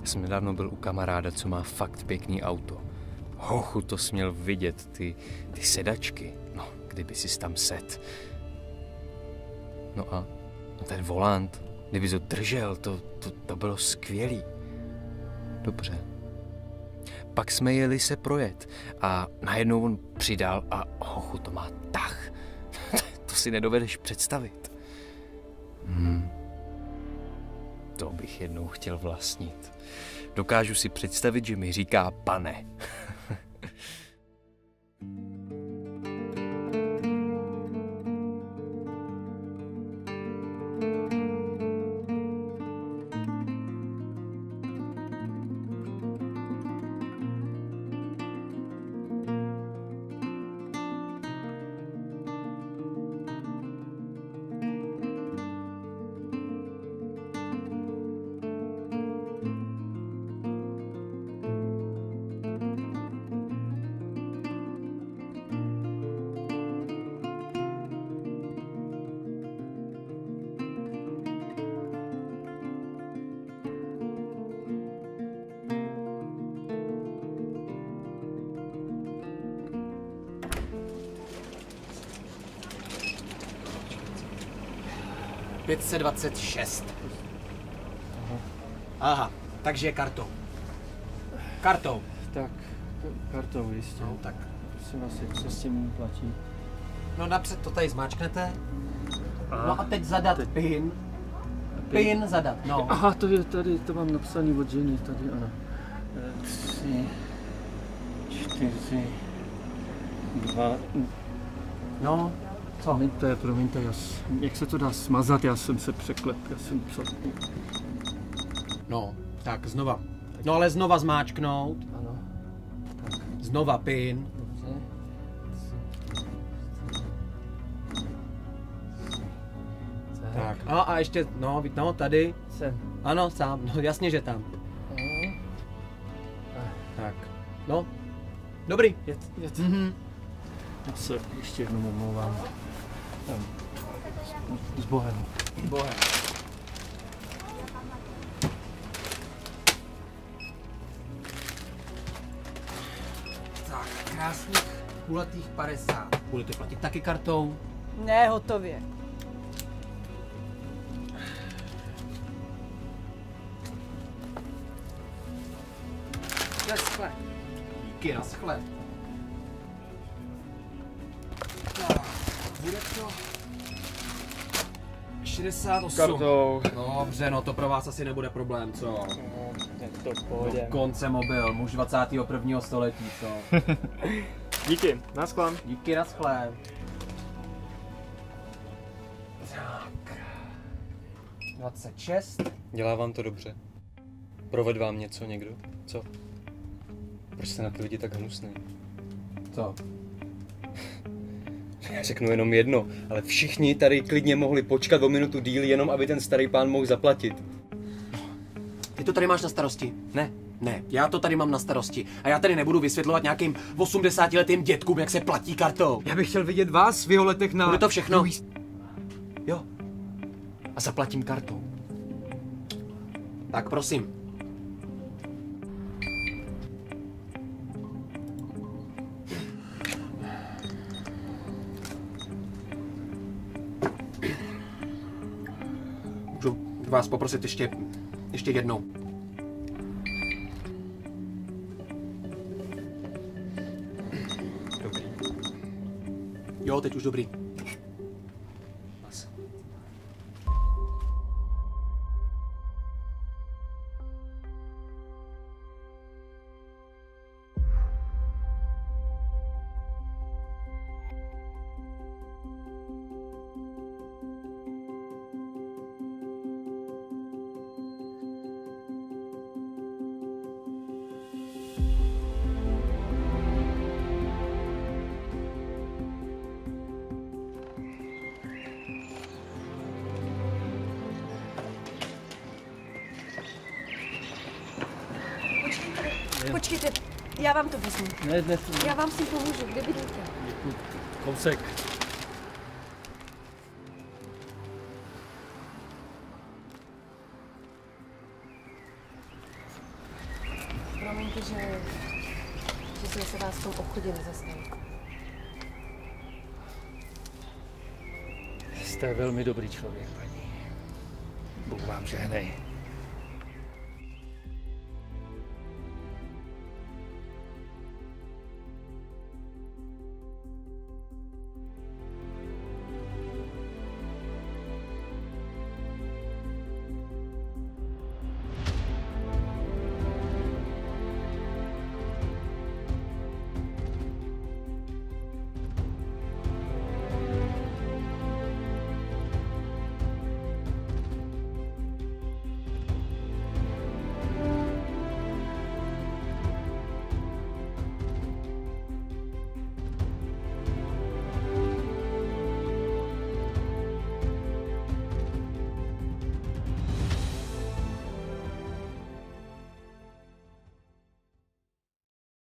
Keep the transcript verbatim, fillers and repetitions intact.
jsem nedávno byl u kamaráda, co má fakt pěkný auto. Hochu, to směl vidět, ty, ty sedačky. No, kdyby si tam set. No a no ten volant, kdyby to držel, to, to, to bylo skvělý. Dobře. Pak jsme jeli se projet a najednou on přidal a hochu, to má tah. To si nedovedeš představit. Hmm. To bych jednou chtěl vlastnit. Dokážu si představit, že mi říká pane. pět set dvacet šest. Aha. Aha, takže kartou. Kartou. Tak, kartou jistě. No, tak. Prosím vás, jak se s tím platí? No napřed to tady zmáčknete. Aha. No a teď zadat teď. pin. Pin zadat, no. Aha, to je tady, to mám napsaný od ženy, tady ano. Tři, čtyři, dva. No, co? Promiňte, promiňte, já, jak se to dá smazat, já jsem se překlep, já jsem co? No, tak znova. No ale znova zmáčknout. Ano. Tak. Znova pin. Dobře. Tak. Tak. A, a ještě, no, no, tady. Sem. Ano, sám, no jasně, že tam. Ano. Tak. No. Dobrý. Jet, jet. Mhm. Já se ještě jednou omlouvám. S Bohem. S Bohem. Tak, krásných kulatých padesát. Budete platit taky kartou? Ne, hotově. Naschle. Díky, naschle. Tak, bude to šedesát osm. Kartou. Dobře, no to pro vás asi nebude problém, co? No, tak to v pohodě. Konce mobil, muž dvacátého prvního století, co? Díky, naschle. Díky, naschle. Tak. dvacet šest. Dělá vám to dobře? Proved vám něco někdo? Co? Proč jste na ty lidi tak hnusný? Co? Já řeknu jenom jedno, ale všichni tady klidně mohli počkat o minutu díl, jenom aby ten starý pán mohl zaplatit. Ty to tady máš na starosti? Ne, ne, já to tady mám na starosti. A já tady nebudu vysvětlovat nějakým osmdesátiletým dětkům, jak se platí kartou. Já bych chtěl vidět vás v jeho letech na... Bude to všechno? Jo. A zaplatím kartou. Tak prosím. Můžu vás poprosit ještě, ještě jednou. Dobrý. Jo, teď už dobrý. Počkejte, já vám to vezmu. Ne, ne, to... Já vám si pomůžu, kde bydlíte? Děkuji. Kousek. se vás v tom obchodě nezastaví. Jste velmi dobrý člověk, paní. Bůh vám žehnej.